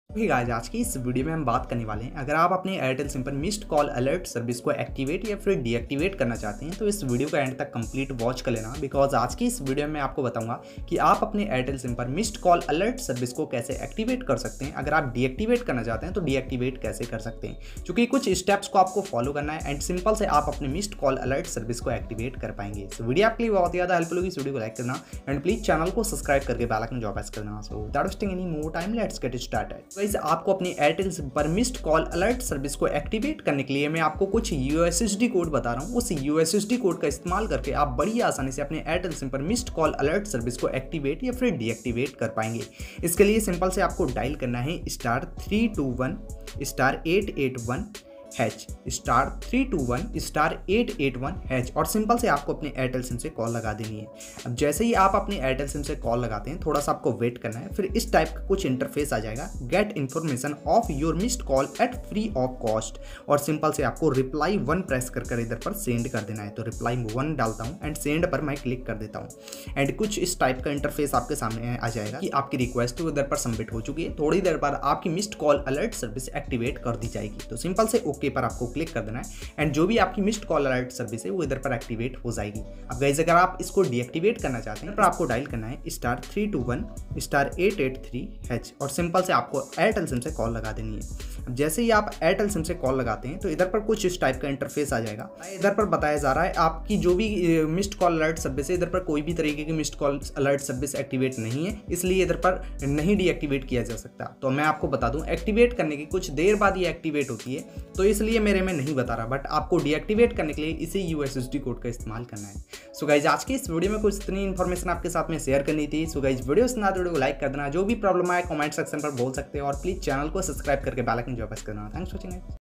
Okay guys, आज की इस वीडियो में हम बात करने वाले हैं। अगर आप अपने एयरटेल सिम पर मिस्ड कॉल अलर्ट सर्विस को एक्टिवेट या फिर डीएक्टिवेट करना चाहते हैं तो इस वीडियो का एंड तक कंप्लीट वॉच कर लेना, बिकॉज आज की इस वीडियो में आपको बताऊंगा कि आप अपने एयरटेल सिम पर मिस्ड कॉल अलर्ट सर्विस को कैसे एक्टिवेट कर सकते हैं। अगर आप डीएक्टिवेट करना चाहते हैं तो डीएक्टिवेट कैसे कर सकते हैं, क्योंकि कुछ स्टेप्स को आपको फॉलो करना है एंड सिंपल से आप अपने मिस्ड कॉल अलर्ट सर्विस को एक्टिवेट कर पाएंगे। सो वीडियो आपके लिए बहुत ज़्यादा हेल्पफुल होगी। इस वीडियो को लाइक करना एंड प्लीज चैनल को सब्सक्राइब करके बेल आइकन जॉब प्रेस करना। So without wasting any more time, let's get started. Guys, आपको अपनी एयरटेल सिम पर मिस्ड कॉल अलर्ट सर्विस को एक्टिवेट करने के लिए मैं आपको कुछ यूएसएसडी कोड बता रहा हूं। उस यूएसएसडी कोड का इस्तेमाल करके आप बड़ी आसानी से अपने एयरटेल सिम पर मिस्ड कॉल अलर्ट सर्विस को एक्टिवेट या फिर डीएक्टिवेट कर पाएंगे। इसके लिए सिंपल से आपको डायल करना है *321*881# *321*881# और सिंपल से आपको अपने एयरटेल सिम से कॉल लगा देनी है। अब जैसे ही आप अपने एयरटेल सिम से कॉल लगाते हैं, थोड़ा सा आपको वेट करना है, फिर इस टाइप का कुछ इंटरफेस आ जाएगा, get information of your missed call at free of cost, और सिंपल से आपको रिप्लाई 1 प्रेस कर इधर पर सेंड कर देना है। तो रिप्लाई 1 डालता हूँ एंड सेंड पर मैं क्लिक कर देता हूँ एंड कुछ इस टाइप का इंटरफेस आपके सामने आ जाएगा कि आपकी रिक्वेस्ट उधर पर सबमिट हो चुकी है। थोड़ी देर बाद आपकी missed call alert service activate कर दी जाएगी। तो सिंपल से ओके पर आपको क्लिक कर देना है एंड जो भी आपकी मिस्ड कॉल अलर्ट सर्विस है वो इधर पर एक्टिवेट हो जाएगी। अब गाइस, अगर आप इसको डीएक्टिवेट करना चाहते हैं तो आपको डायल करना है *321*883# और सिंपल से आपको एयरटेल सिम से कॉल लगा देनी है। अब जैसे ही आप एयरटेल सिम से कॉल लगाते हैं तो इधर पर कुछ इस टाइप का इंटरफेस आ जाएगा। इधर पर बताया जा रहा है आपकी जो भी मिस्ड कॉल अलर्ट सर्विस है, इधर पर कोई भी तरीके की missed call alert service activate नहीं है, इसलिए इधर पर नहीं डीएक्टिवेट किया जा सकता। तो मैं आपको बता दूं, एक्टिवेट करने की कुछ देर बाद ये एक्टिवेट होती है, तो इसलिए मेरे में नहीं बता रहा, बट आपको डीएक्टिवेट करने के लिए इसी यूएसएसडी कोड का इस्तेमाल करना है। सो गाइज, आज की इस वीडियो में कुछ इतनी इन्फॉर्मेशन आपके साथ में शेयर करनी थी। सो गाइज, वीडियो को लाइक कर देना, जो भी प्रॉब्लम आए कमेंट सेक्शन पर बोल सकते हो और प्लीज चैनल को सब्सक्राइब करके बेल आइकन जॉब प्रेस करना। Thanks for watching.